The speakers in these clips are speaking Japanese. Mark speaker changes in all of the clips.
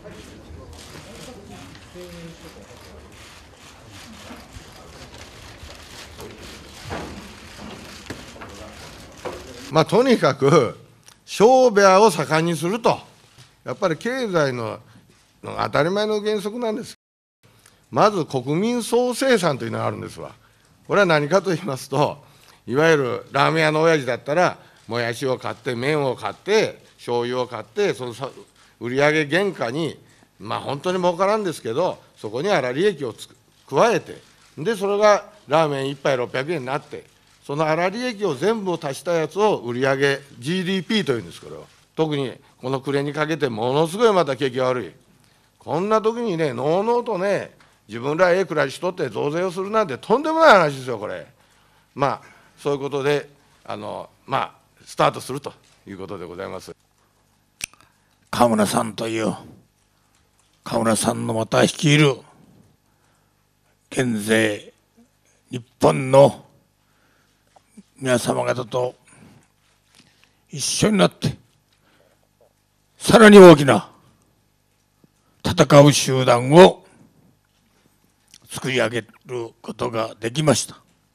Speaker 1: とにかく商売を盛んにすると、やっぱり経済の当たり前の原則なんです。まず国民総生産というのがあるんですわ。これは何かと言いますと、いわゆるラーメン屋の親父だったら、もやしを買って、麺を買って、醤油を買って、その売上原価に、本当に儲からんですけど、そこに粗利益を加えて、で、それがラーメン1杯600円になって、その粗利益を全部足したやつを売上 GDP というんです、これを。特にこの暮れにかけて、ものすごいまた景気が悪い。こんな時にね、のうのうとね、自分ら暮らしとって増税をするなんてとんでもない話ですよ、これ。そういうことで、スタートするということでございます。
Speaker 2: 河村さんという、河村さんのまた率いる減税、日本の皆様方と一緒になって、さらに大きな戦う集団を作り上げることができました。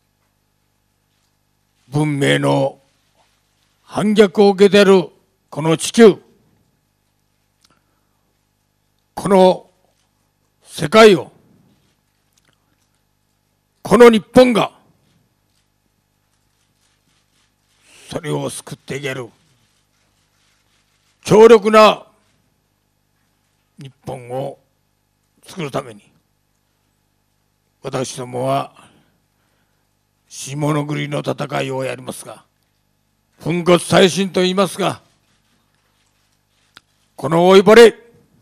Speaker 2: 文明の反逆を受けているこの地球、この世界を、この日本がそれを救っていける強力な日本を作るために、私どもは下の繰りの戦いをやりますが、粉骨砕身と言いますが、この老いぼれ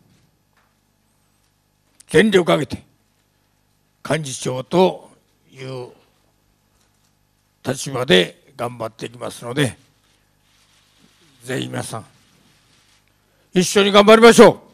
Speaker 2: 全力を挙げて幹事長という立場で頑張っていきますので、ぜひ皆さん一緒に頑張りましょう。